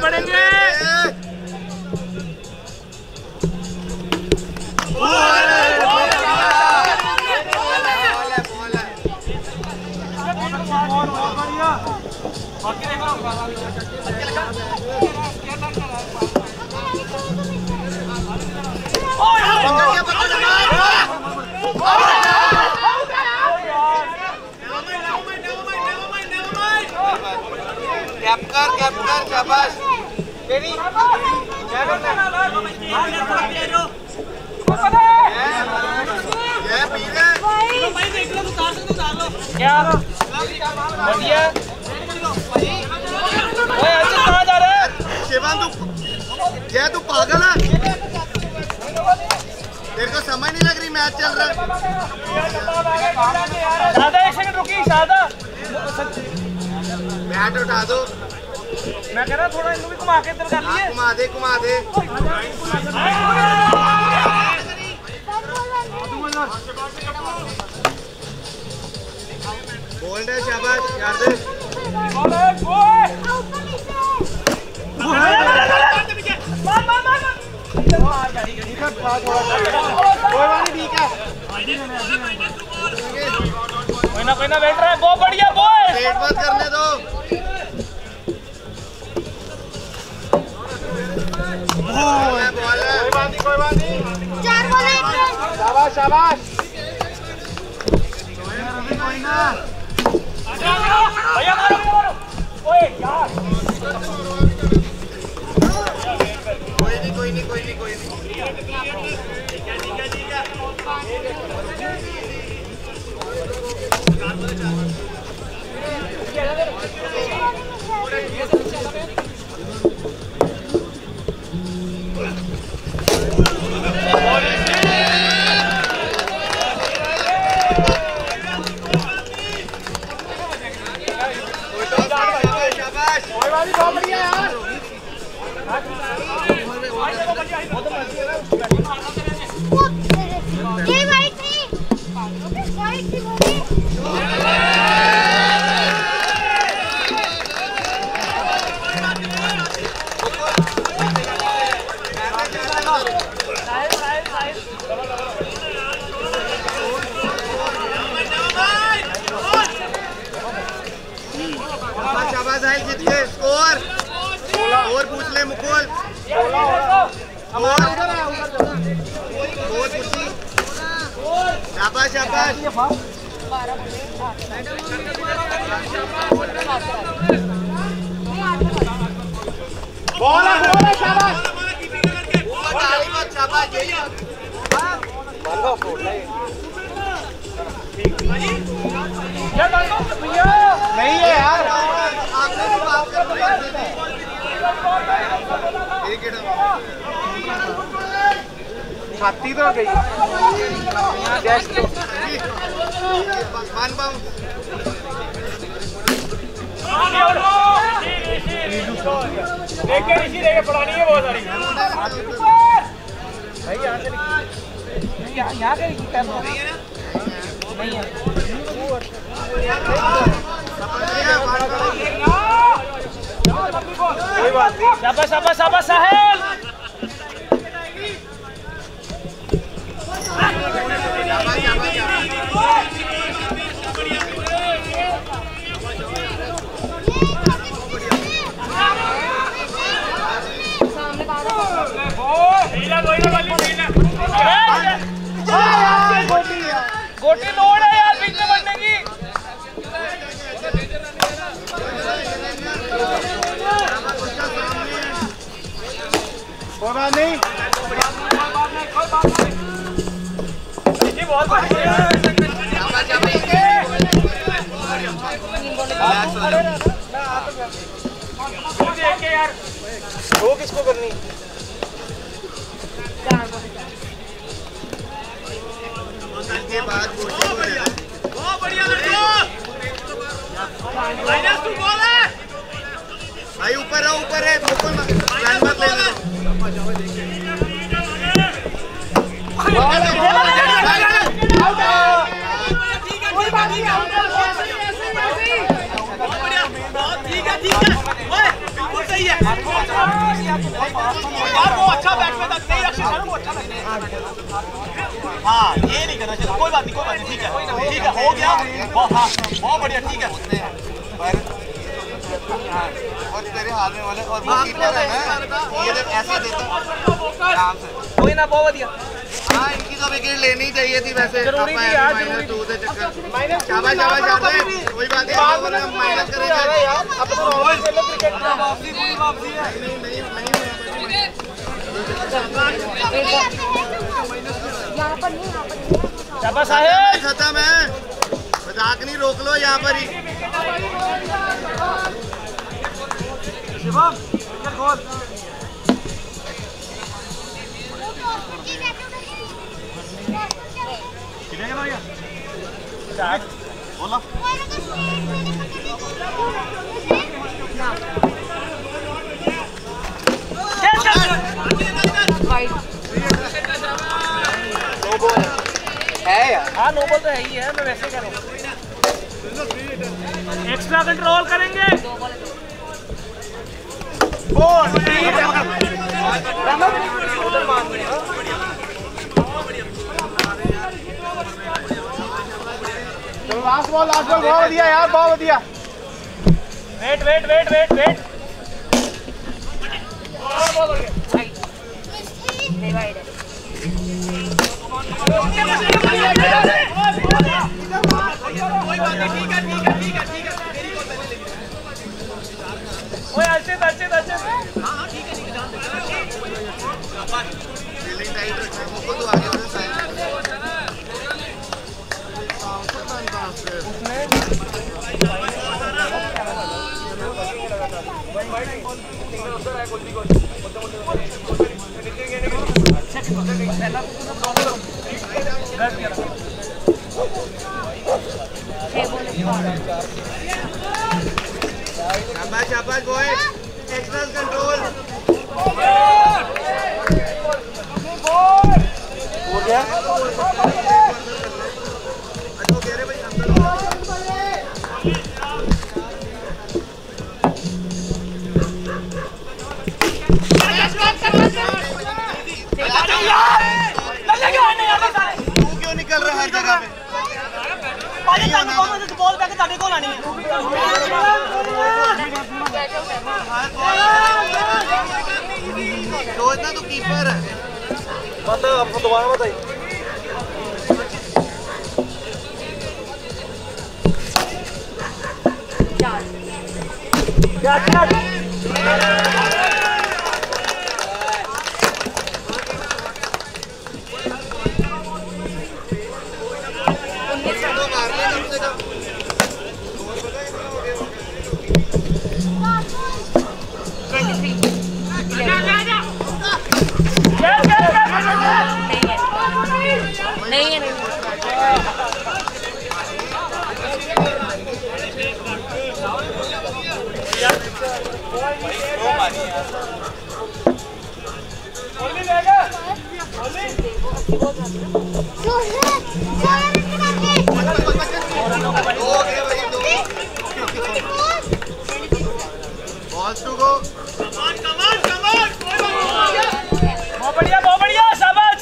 बढ़ेंगे। कैप्टर शाबाश तेरी क्या बढ़िया। ऐसे कहाँ जा रहा है शिवान? जय तू पागल है? तेरे को समझ नहीं लग रही मैच चल रहा है? शादा एक सेकंड रुकी। शादा बैट उठा दो। मैं कह रहा थोड़ा इनको भी घुमा के इधर कर लिए। घुमा दे घुमा दे। बोल दे शाबाश यार दे। कोई ना बैठ रहा है। बहुत बढ़िया बॉय। वेट मत करने दो। कोई बात नहीं। चार बॉल है। शाबाश शाबाश। भैया मारो ओए यार। कोई नहीं। और पूछ ले मुकुल। शाबाश शाबाश। बोला शाबाश। शाबाश नहीं है यार। छाती तो गई। देखे पढ़ानी है बहुत सारी। यहाँ के नहीं है। कोई बात नहीं। शाबाश शाबाश शाबाश साहिल। गोटी लोड है यार बीच में बढ़ने की। कोई बात नहीं। बहुत बढ़िया। यार वो किसको करनी? के बाद बहुत बढ़िया लड़को। भाई ऊपर है बिल्कुल मत लेना। ठीक है सही है यार, वो अच्छा बैट्समैन था, नहीं रक्षक था, वो अच्छा लगता है। हाँ ये नहीं करना चाहिए, कोई बात नहीं, कोई बात नहीं, ठीक है हो गया, बहुत बढ़िया, ठीक है। और तेरे हाथ में वाले और वो कीपर है ना, ये जब ऐसे देता आराम से, कोई ना, बहुत बढ़िया। हाँ इनकी तो विकेट लेनी चाहिए थी वैसे, जरूरी थी यार, माइनस 2 से चक्कर, शाबाश शाबाश शाबाश, कोई बात नहीं, माइनस करेंगे यार, अब तो क्रिकेट में वापसी पूरी वापसी है, नहीं शाबाश साहिल, खत्म है, मजाक नहीं, रोक लो यहाँ पर ही। शिवम गोल कितने का भैया? 4 बोलो। है यार, हाँ नो बॉल तो है ही है, मैं वैसे कह रहा हूँ। एक्स्ट्रा कंट्रोल करेंगे। लास्ट बॉल बहुत बढ़िया यार, बहुत बढ़िया। वेट ओए अच्छे हाँ ठीक है, फील्डिंग टाइट रखना, मुझको तो आगे वाले साइड शाबाश बॉय, एक्स्ट्रा कंट्रोल हो गया। अच्छा कह रहे भाई अंदर तू क्यों निकल रहा है हर जगह पे? बॉल बैक ताड़े को लानी है। सोचना तू कीपर है, मतलब आपको दोबारा बताइए। बहुत बढ़िया शाबाश।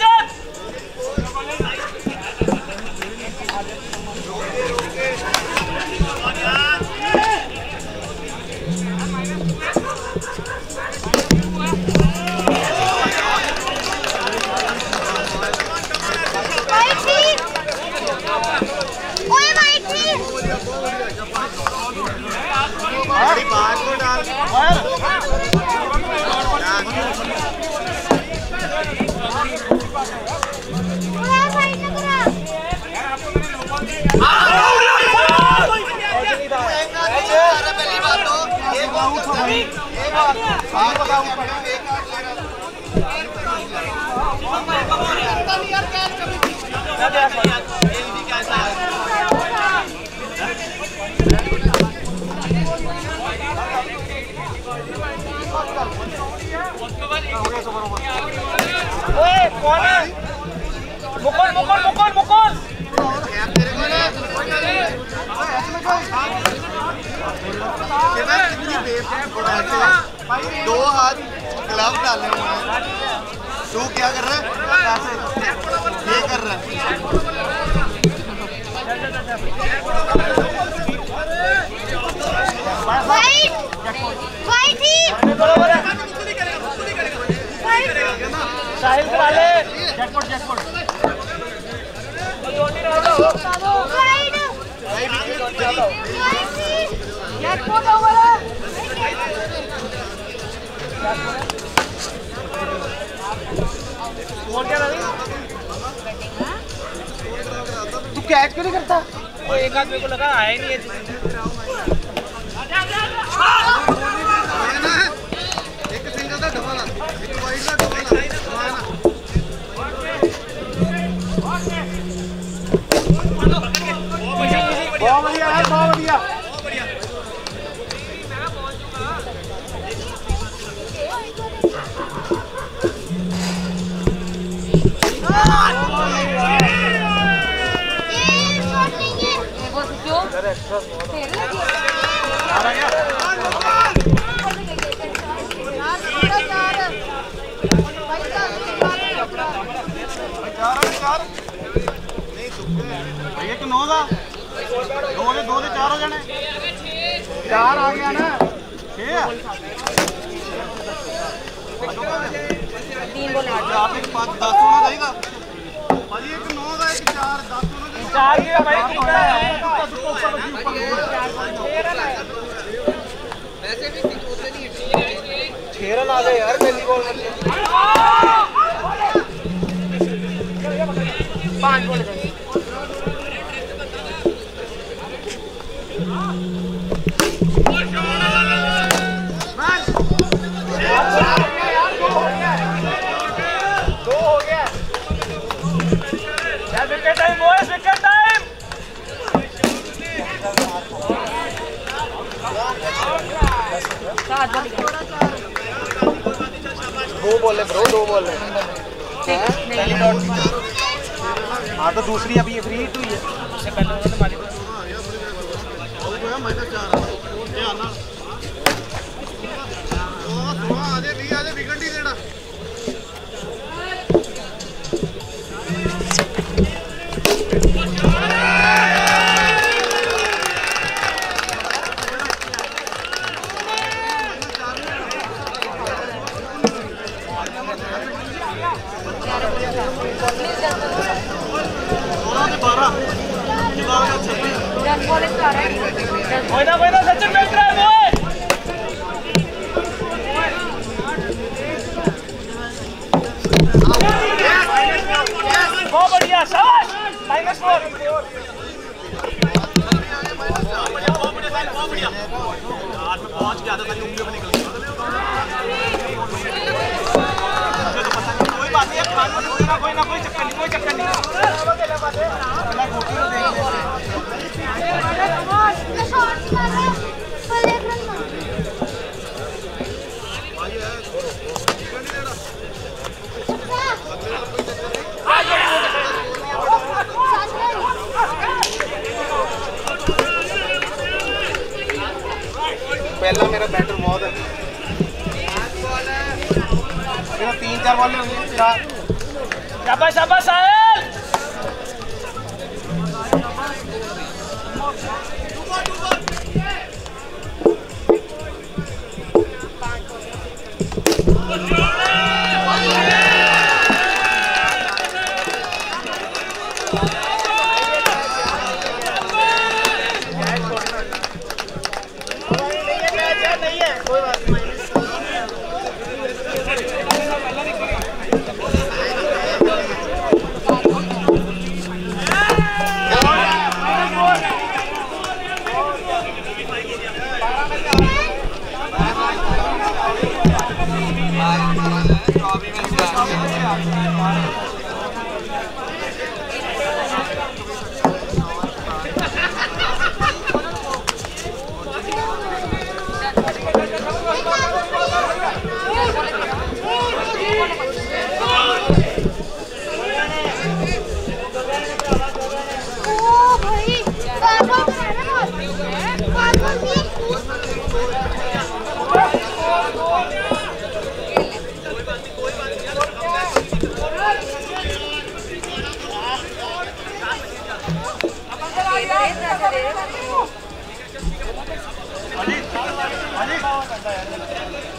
मुकुल दो हाथ ग्लव डाले हुए हैं। तू क्या कर रहा है? ऐसे ये कर रहा है। साहिल करा ले जैकपॉट जैकपॉट जैकपॉट ओवर और क्या रवि तू कैच क्यों नहीं करता? वो एक आदमी को लगा आया ही नहीं है। एक सिंगल का डबल है, एक वाइड का डबल है। बहुत बढ़िया है, बहुत बढ़िया। भैया तो 9 था, 2 से 4 हो जाने, 4 आ गया ना, 6 3 बोले 4 एक 5 10 होना चाहिए भाई। एक 9 का एक 4 10 होना चाहिए। 4 की भाई कितना है? वैसे भी 6 रन आ गए यार पहली बॉल में। 5 बॉल है। दो बॉल है ब्रो, 2 बॉल है। हाँ तो दूसरी अभी फ्री हिट हुई है। इससे पहले उन्होंने मारी आधे विकेट ही देना। सचिन बैठ रहा है वो। बहुत बढ़िया, शाबाश। -4 पहुंच गया था, उंगलियों में निकल गया। कोई बात नहीं, कोई ना कोई चक्कर नहीं, कोई चक्कर नहीं। पहला मेरा बैटर बहुत है। मेरा 3-4 बॉल होंगे। शाबाश शाबाश साहिल।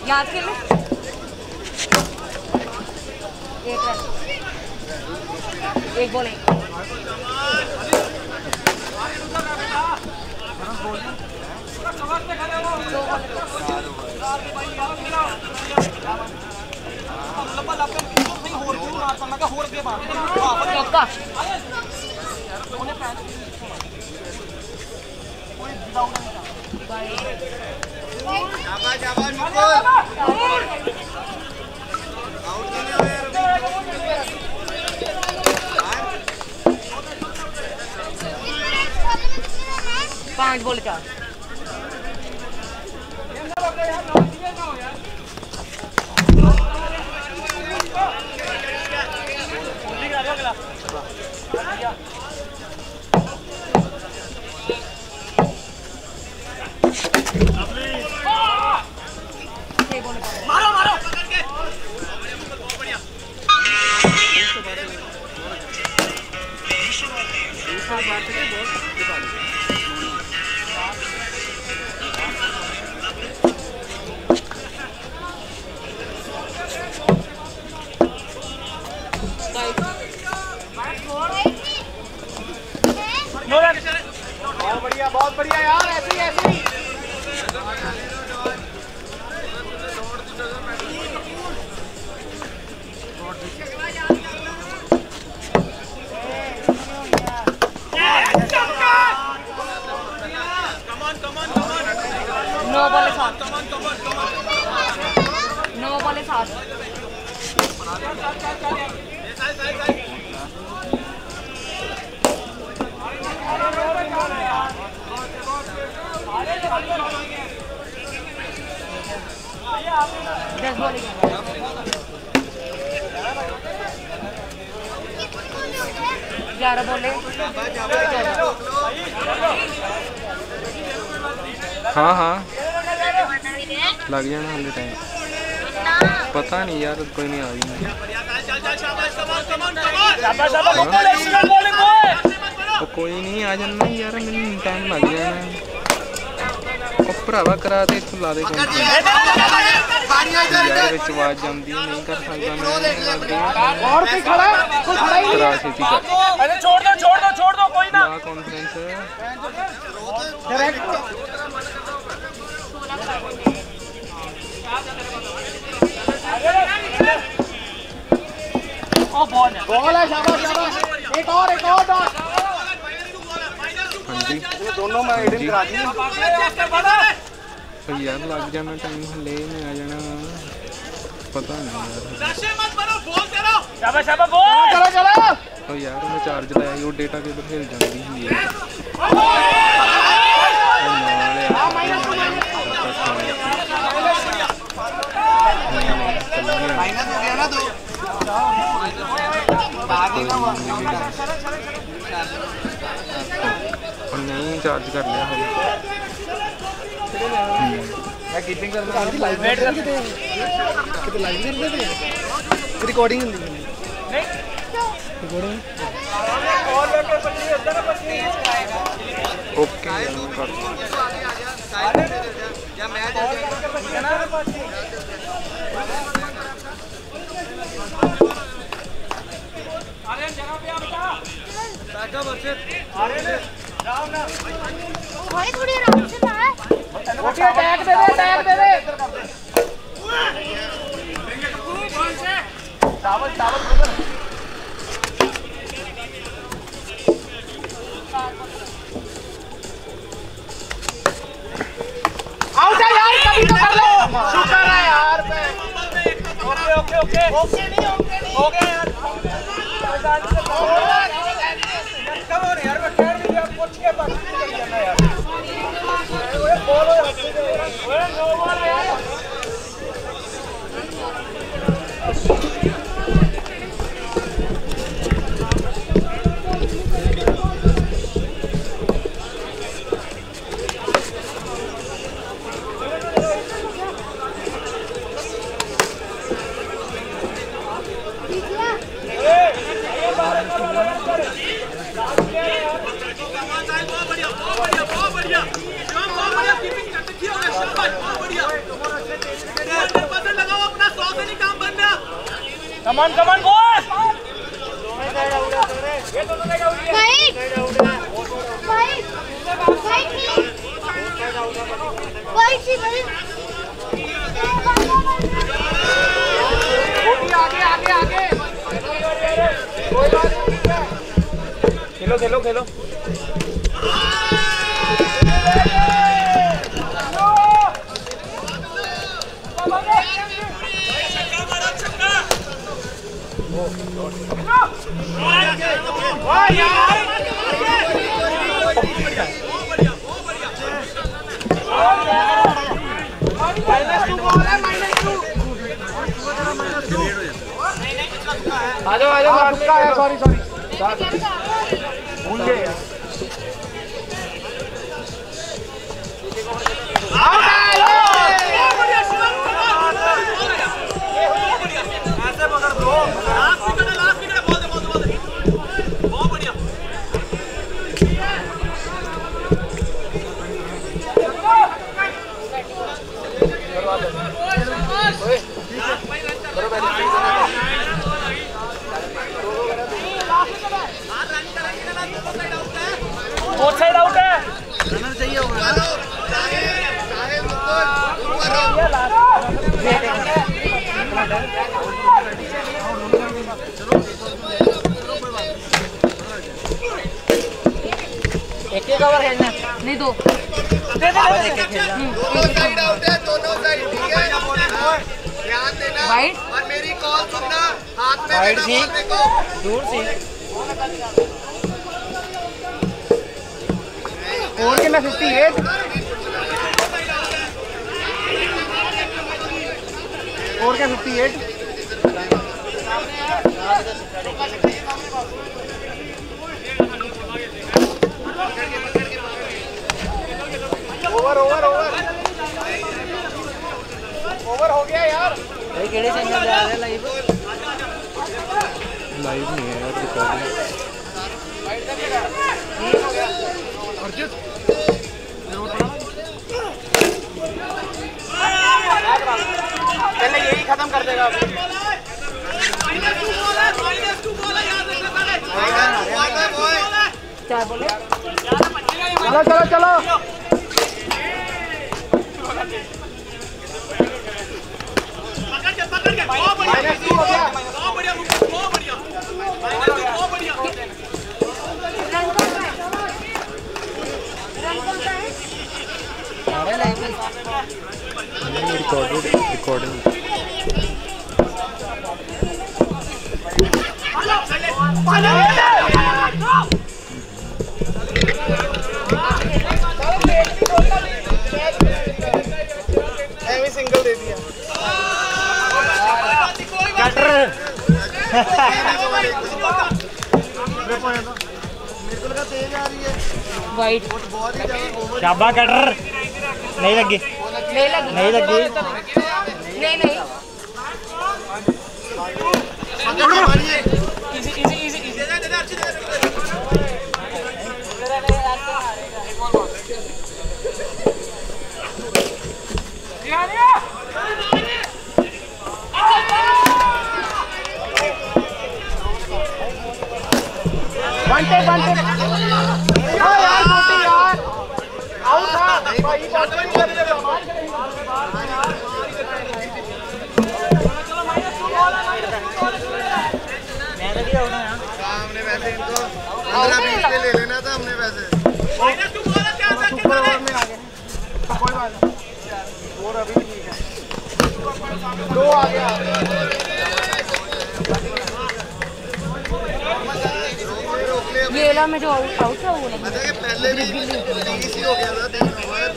याद खेल एक बॉल एक पांच बॉल चार मारो मारो बहुत बढ़िया यार, ऐसे ही नो बॉल सात दस बॉल 11 बॉल हाँ हाँ लग जाना हाले टाइम पता नहीं यार कोई नहीं आ रही तो कोई नहीं आ जाना यार मैंने टाइम लग जाना भरावा करा दे तू ला दे यार विच आवाज जांदी नहीं कर सकदा मैं और कोई खड़ा ही नहीं है। अरे छोड़ दो कोई ना कॉन्फ्रेंस डायरेक्ट ओ बॉल है शाबाश एक और डॉट हाँ जी दोनों मैं एडिट करा दी तो यार लग जाना टाइम हले में आ जाना पता नहीं यार शाबाश बोल चलो तो यार मैं चार्ज लाया वो डेटा केबल हिल जाती है माइनस हो गया ना तो नहीं चार्ज कर लिया मैं कीपिंग कर रहा हूं लाइव वेट करके कितने लाइव कर देते रिकॉर्डिंग नहीं रिकॉर्डिंग और लेके 25 अंदर 25 आएगा ओके कर या मैच है ना आर्यन जगह पे आ बेटा बैकअप वर्सेस आर्यन जाओ ना भाई थोड़ी आराम से ना ओके टैग दे दे टावल ब्रदर आउट है यार कभी तो कर लो शुक्र है यार ओके हो गया यार कम हो यार मैं कह रही हूं पूछ के बात कर जाना यार ओए बोलो ओए नो बॉल यार बढ़िया कीपिंग करते हो शाबाश बहुत बढ़िया प्रेशर लगाओ अपना, 100 से नहीं काम बनना। Come on boss. आगे खेलो आ जाओ सॉरी भूल गए। ऐसे पकड़ दो, लास्ट विकेट बोल दे बहुत बढ़िया। बहुत साइड आउट है, रनर चाहिए होगा। एक ही कवर खेलना नहीं दो दोनों साइड आउट है, दोनों साइड, ठीक है। ध्यान देना वाइड और मेरी कॉल सुनना, हाथ में वाइड देना सी। बॉल को। दूर से और के ना 58 और क्या 58 ओवर हो गया यार। भाई केड़े चैनल पे आ रहा है लाइव नहीं है यार, रिकॉर्डिंग। पहले यही खत्म कर देगा अभी। चार बोले चलो पकड़ के बहुत बढ़िया बहुत बढ़िया। रिकॉर्डिंग सिंगल दे दिया। वाइड शाबा कटर नहीं लगी नहीं लगी नहीं हमने वैसे इनको 15-20 पे ले लेना था हमने वैसे। कोई बात नहीं, और अभी ठीक है। दो आ गया। ये वाला में जो आउट है वो पता है पहले भी इसी हो गया था, देख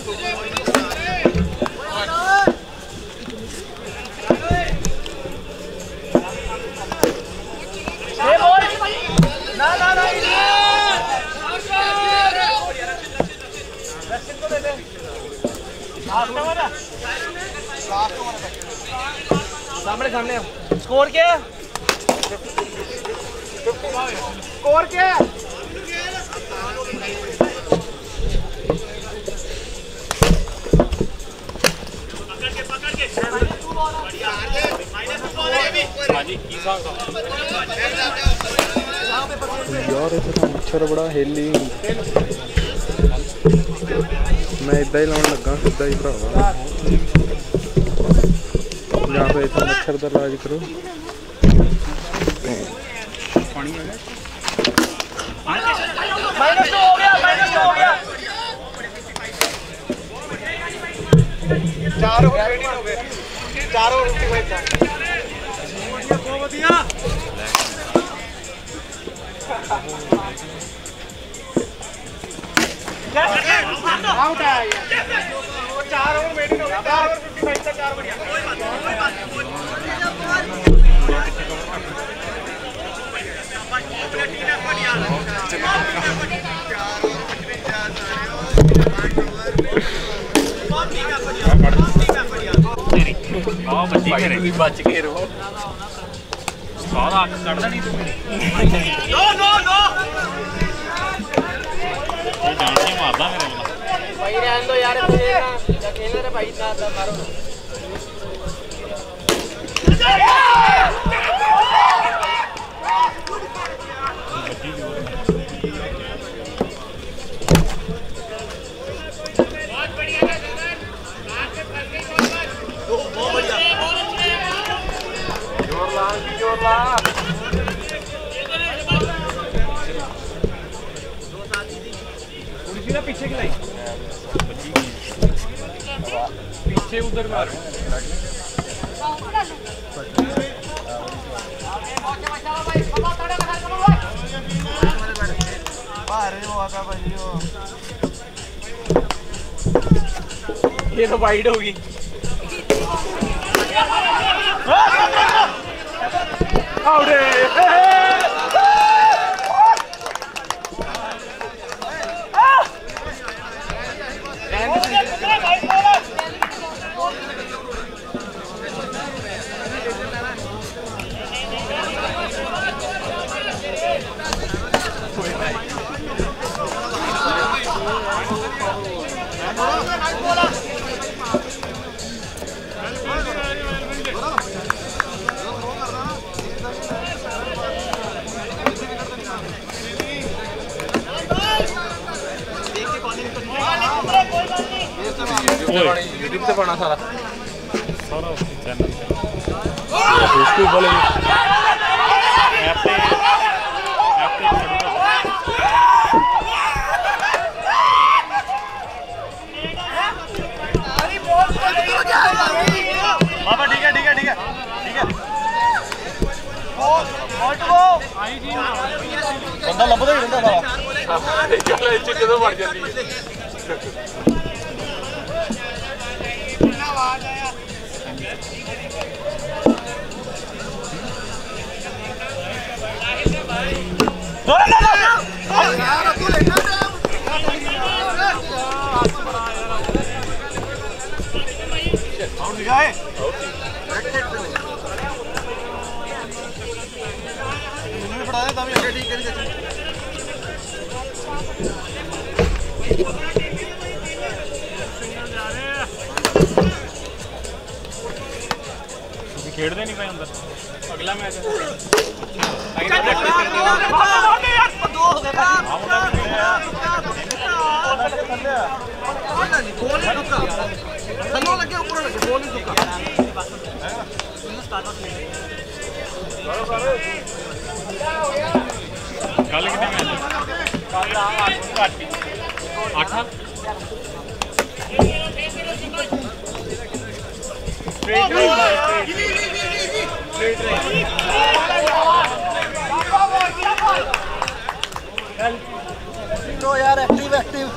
सामने स्कोर क्या है? स्कोर क्या है? पकड़ के यार इतना मच्छर बड़ा हेली मैं इदा ही लाने लगा सीधा ही भरावा या फिर इतना मच्छर का इलाज करो पानी माइनस हो गया चारों रेडी हो गए चारों रोटी भाई बहुत बढ़िया आउट है वो 4 ओवर वेटिंग हो गया 4 ओवर 55 तक 4 बढ़िया कोई बात नहीं बच के रहो सारा कटदा नहीं तू नो नो नो ये डांस मारदा मेरे वाला भाई रहन दो यार खेलना रे भाई ना मारो पीछे की लाइन पीछे उधर मार ये तो वाइड होगी आउट यूट्यूब से पढ़ना सारा चैनल उसको बोले ऐप पे बाबा ठीक है बंदा लभदा ही रहंदा सारा चलो इच्चे कदों बढ़ जांदी है खेड़ते नहीं भाई अंदर अगला मैच कल कितने मैच कल 8 तो यार एक्टिव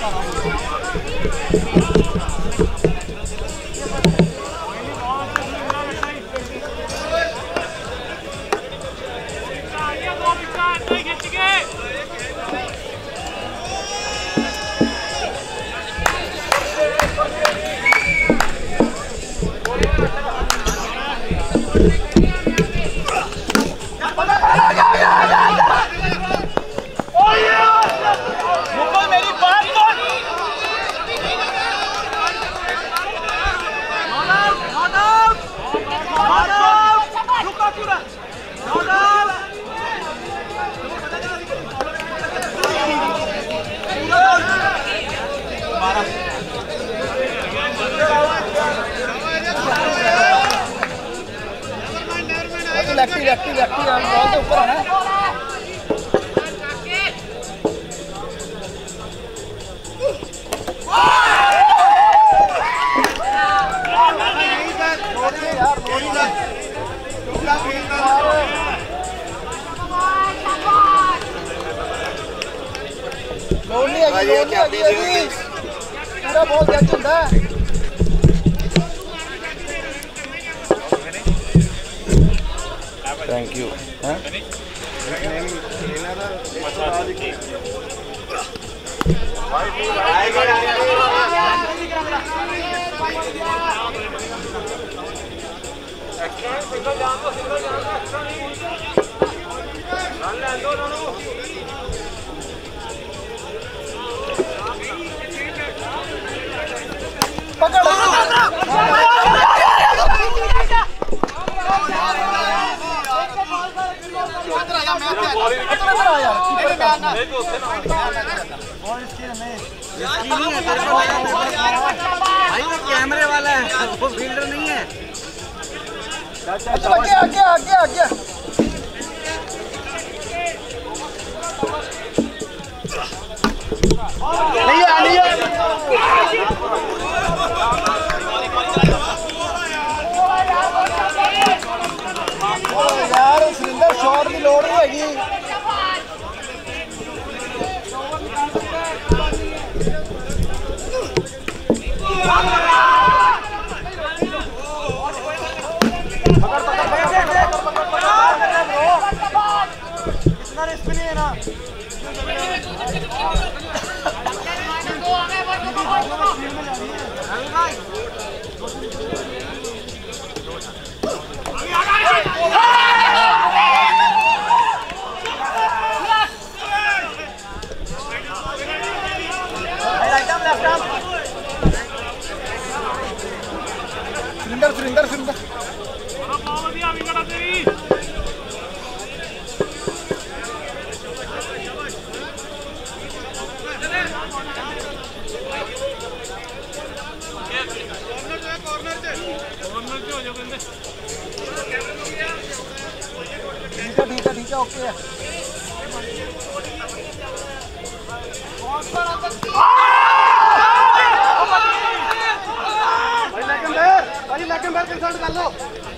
एक्टिव बॉल के ऊपर आना है। पूरा बॉल कैच होता है। Thank you. कैमरे वाला है, वो फील्डर नहीं है। आगे आगे आगे आगे नहीं है। यार सुरेंद्र शॉट की लोड़ नहीं हैगी। इतना रिस्क नहीं है ना। सुरेंद्र ठीक है ओके है। भाई लेकिन बैर कंसल्ट कर लो।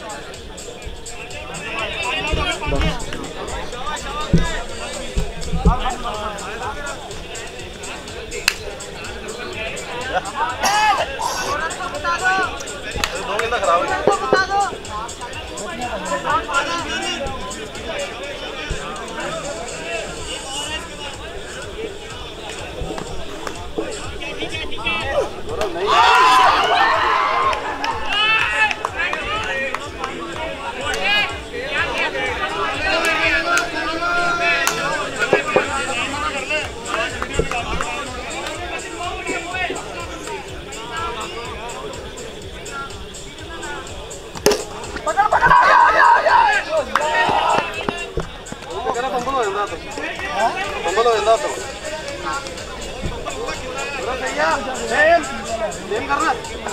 दो कितना खराब है। संभल हो जाता तो सही है। सेम करना।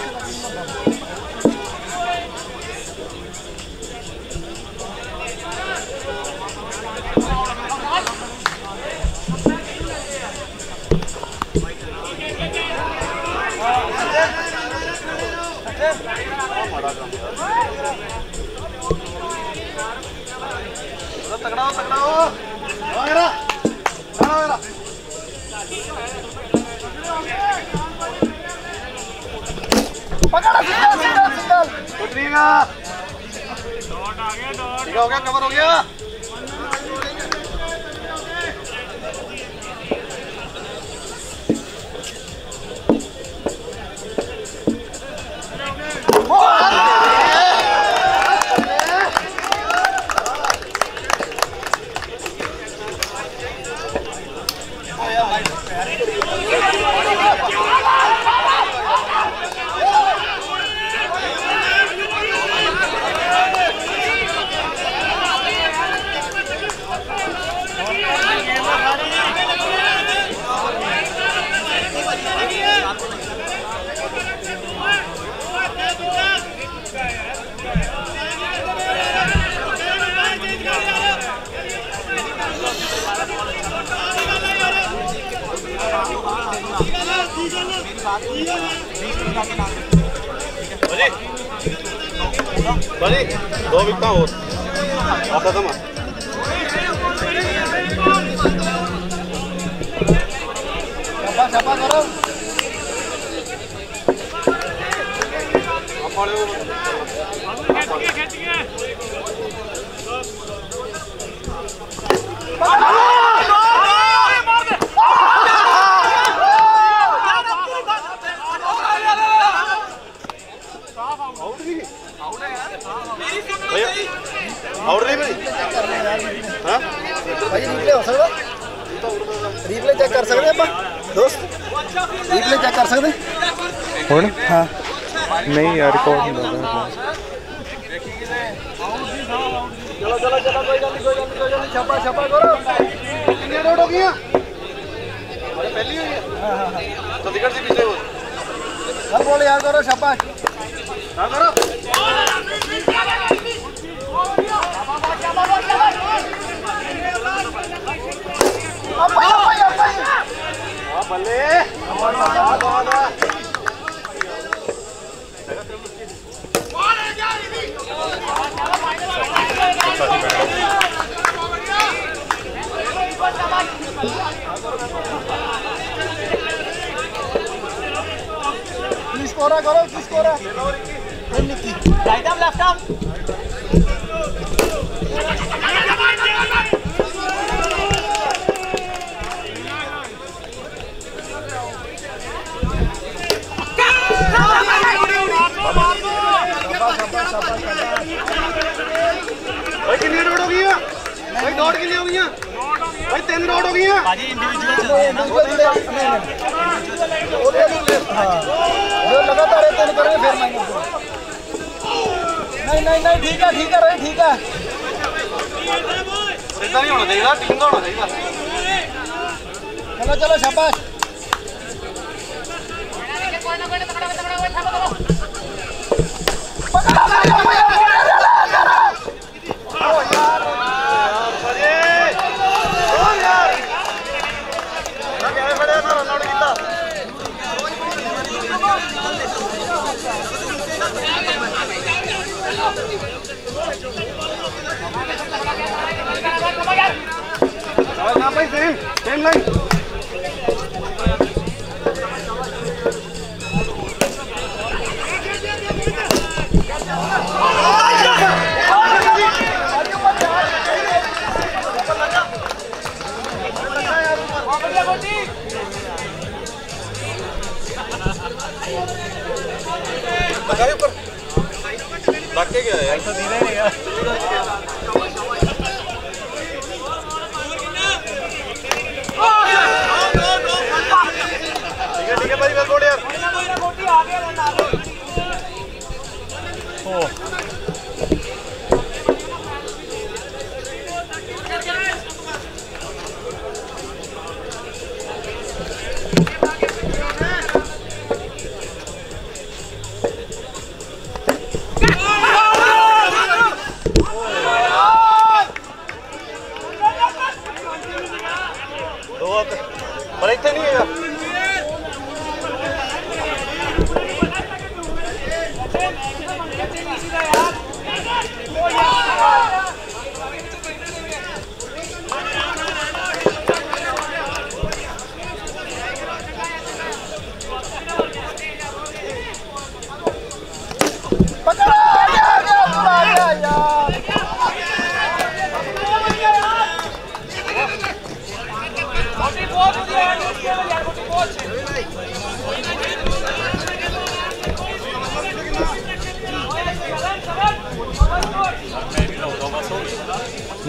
तगड़ा हो पकड़ सिंगल सिंगल सिंगल कुछ नहीं है ठीक हो गया कवर हो गया बड़ी 2 विकेट और खत्म छापा करो आउट नहीं भाई हाँ भाई रिप्ले हो सकता रिप्ले चेक कर सकते अपन दोस्त रिप्ले चेक कर सकते कौन हाँ नहीं यार रिकॉर्ड नहीं कर रहा चलो चलो चलो कोई गल नहीं छापा छापा करो कितनी रोड हो गई अरे पहली हुई है तो विकेट से पीछे हो हर बॉल याद करो छापा हाँ करो बल्ले स्कोर करो score right arm left arm भाई कितनी रोड हो गई भाई दौड़ के लिए हो गई भाई 3 रोड हो गई बाजी इंडिविजुअल चल रहे हैं ना जो लगातार है तेरे करेंगे फिर माइनस नहीं ठीक है रहे ठीक है सीधा नहीं होना चाहिए टीम का होना चाहिए चलो चलो शाबाश सेम लाइन ऊपर लग के गया यार तो धीरे नहीं यार ठीक है भाई वेल बोल यार पर इतने नहीं है यार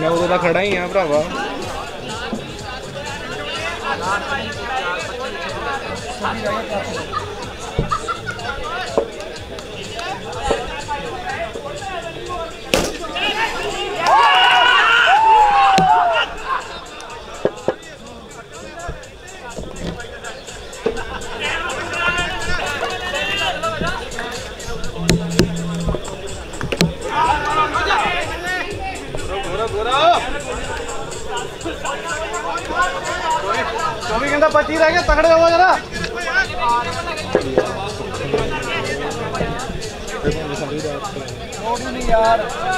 मैं उदों दा खड़ा ही हाँ भरावा। चौबी घंटा 25 रह गए, तगड़े हो जरा। नहीं यार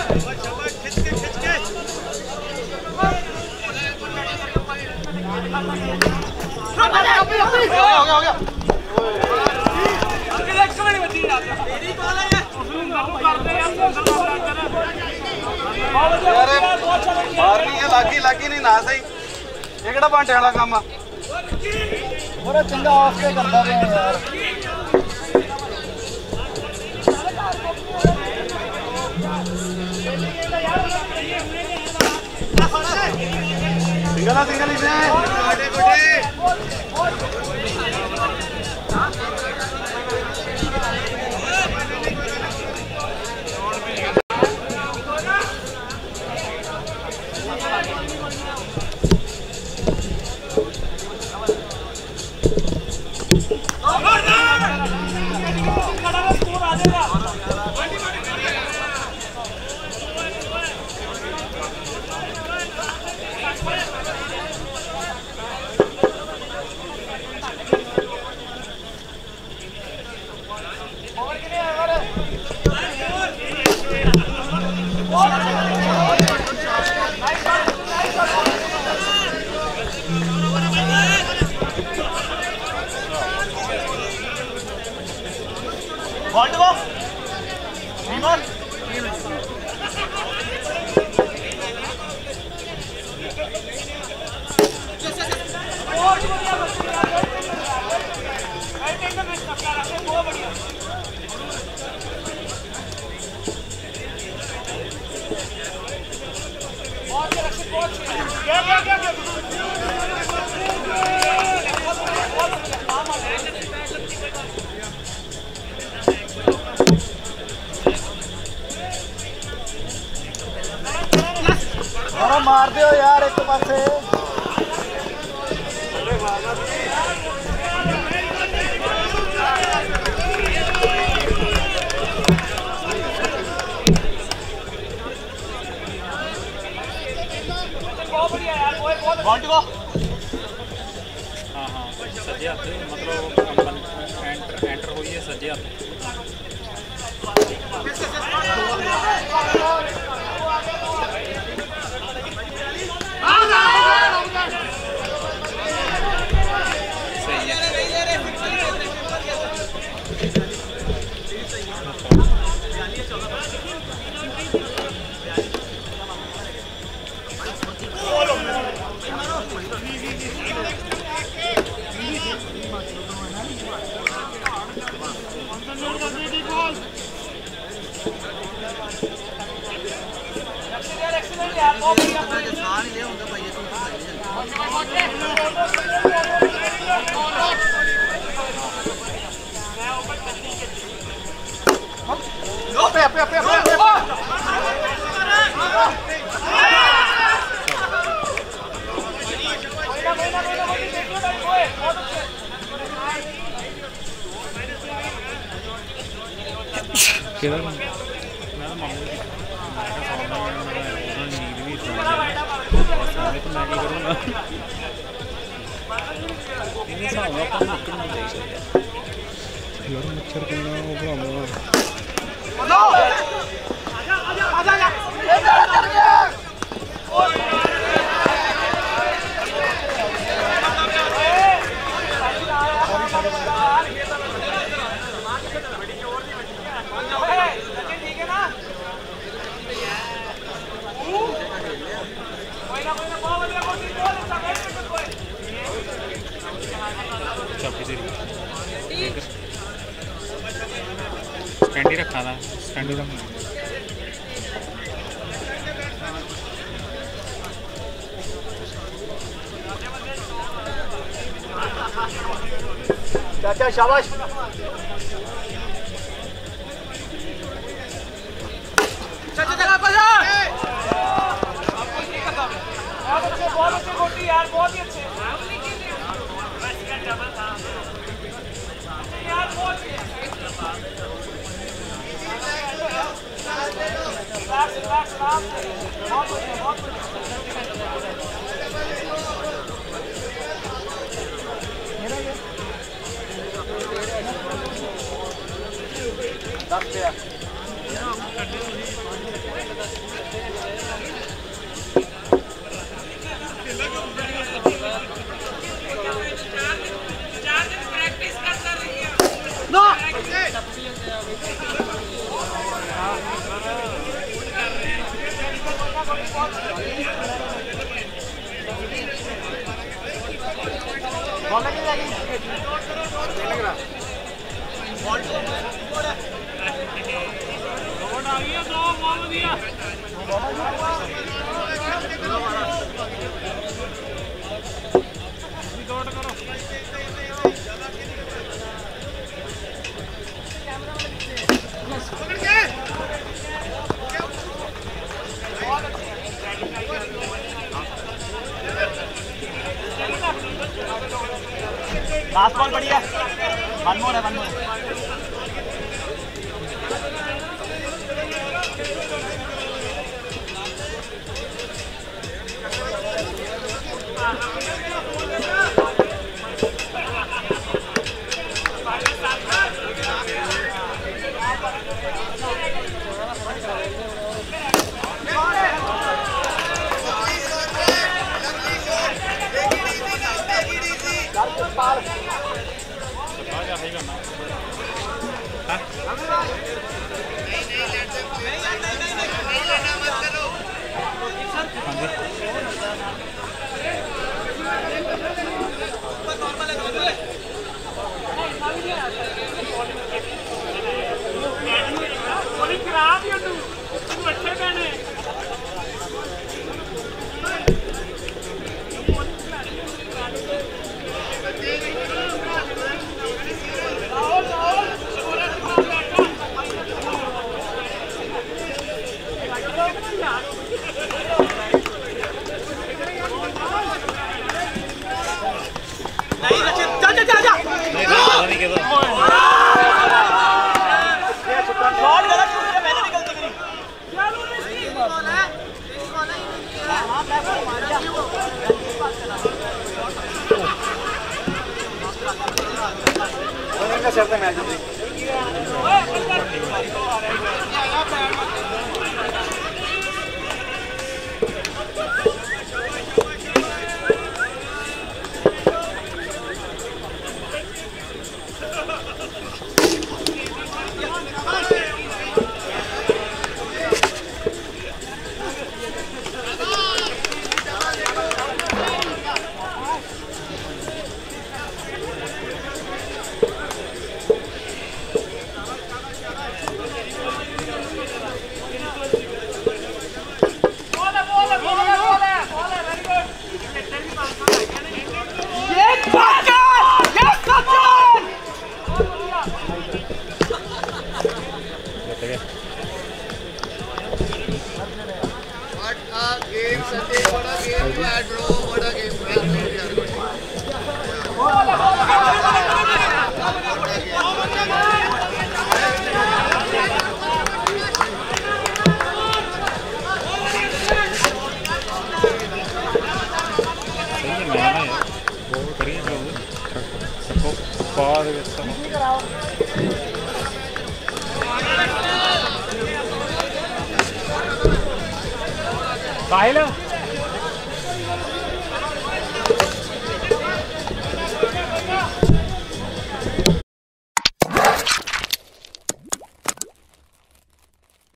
हो गया लागी नहीं ना सही। ये किहड़ा भांटे वाला काम आ? बड़ा चंगा ऑफ के करदा पिया यार। सिंगल ही से मार दो यार एक पासे। हाँ हाँ सज्जे हथ मतलब एंटर हुई है सज्जे हथ। स्टैंड ही रखा था, स्टैंड ही रखना। चाचा शाबाश चला बजा बहुत अच्छे गोटी यार बहुत ही अच्छे यार बहुत लास्ट बॉल बढ़िया वन मोर है साहिल